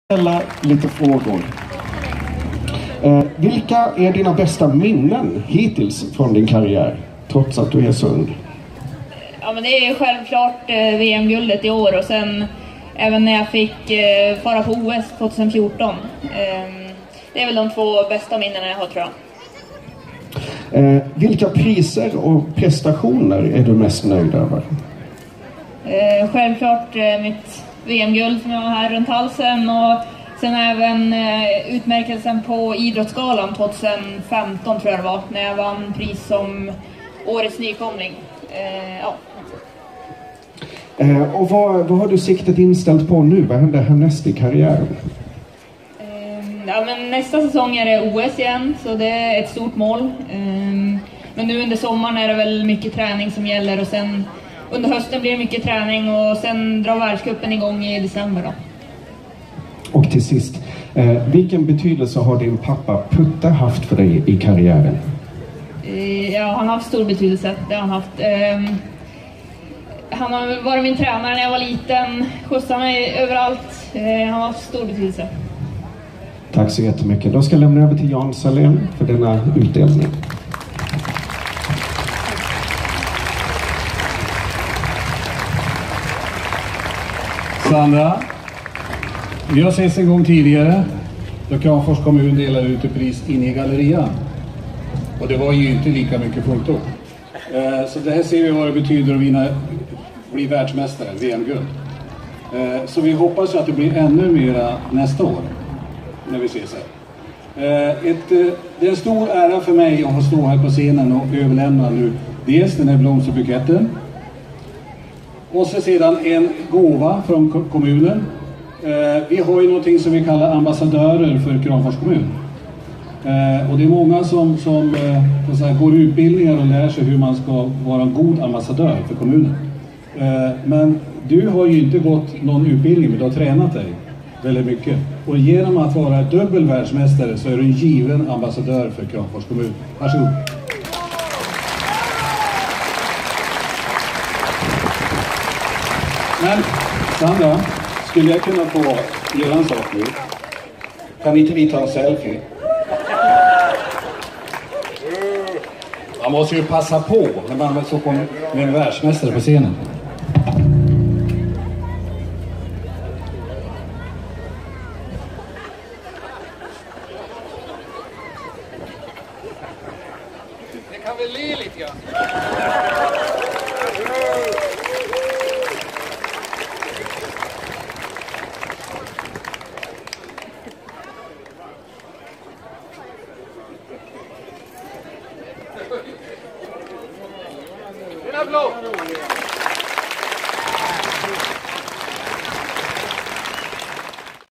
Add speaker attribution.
Speaker 1: ställa lite frågor. Vilka är dina bästa minnen hittills från din karriär, trots att du är så ung?
Speaker 2: Ja, men det är självklart VM-guldet i år och sen även när jag fick fara på OS 2014. Det är väl de två bästa minnena jag har, tror jag.
Speaker 1: Vilka priser och prestationer är du mest nöjd över?
Speaker 2: Självklart mitt VM-guld som jag har här runt halsen och sen även utmärkelsen på Idrottsgalan 2015 tror jag det var, när jag vann pris som årets nykomling. Ja.
Speaker 1: Och vad har du siktet inställt på nu? Vad händer härnäst i karriären?
Speaker 2: Ja, men nästa säsong är det OS igen, så det är ett stort mål. Men nu under sommaren är det väl mycket träning som gäller och sen under hösten blir det mycket träning och sen drar världscupen igång i december då.
Speaker 1: Och till sist, vilken betydelse har din pappa Putte haft för dig i karriären?
Speaker 2: Ja, han har haft stor betydelse, det har han haft. Han har varit min tränare när jag var liten, skjutsade mig överallt. Han har haft stor betydelse.
Speaker 1: Tack så jättemycket. Då ska jag lämna över till Jan Salén för denna utdelning.
Speaker 3: Sandra, vi har setts en gång tidigare då Kramfors kommun delade ut ett pris inne i gallerian. Och det var ju inte lika mycket foto. Så det här ser vi vad det betyder att bli världsmästare, VM-guld. Så vi hoppas att det blir ännu mera nästa år när vi ses här. Det är en stor ära för mig att få stå här på scenen och överlämna nu dels den här blomsterbuketten och så sedan en gåva från kommunen. Vi har ju någonting som vi kallar ambassadörer för Kramfors kommun. Och det är många som går utbildningar och lär sig hur man ska vara en god ambassadör för kommunen. Men du har ju inte gått någon utbildning, men du har tränat dig väldigt mycket. Och genom att vara dubbel världsmästare så är du en given ambassadör för Kramfors kommun. Varsågod. Men Sandra, skulle jag kunna få göra en sak nu? Kan inte vi ta en selfie? Man måste ju passa på när man så kommer med en världsmästare på scenen.
Speaker 4: Det kan väl le lite grann. En applåd!